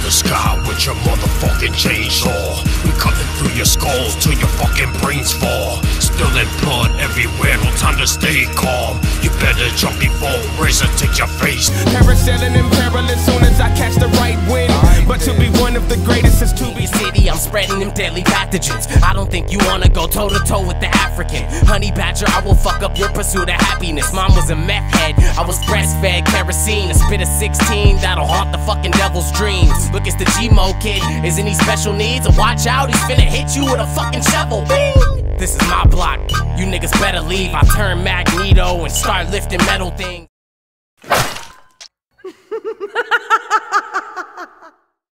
the sky with your motherfucking chainsaw. We cutting through your skulls till your fucking brains fall. Spilling blood everywhere, no time to stay calm. You better jump before razor take your face. Parasailing in peril as soon as I catch the right wind. But to be one of the greatest is to be city, I'm spreading them deadly pathogens. I don't think you wanna go toe to toe with the African honey badger. I will fuck up your pursuit of happiness. Mom was a meth head, I was breastfed kerosene. A spit of 16 that'll haunt the fucking devil's dreams. Look, it's the G-Mo kid, isn't he special needs? And watch out, he's finna hit you with a fucking shovel. Bing! This is my block, you niggas better leave. I turn Magneto and start lifting metal things.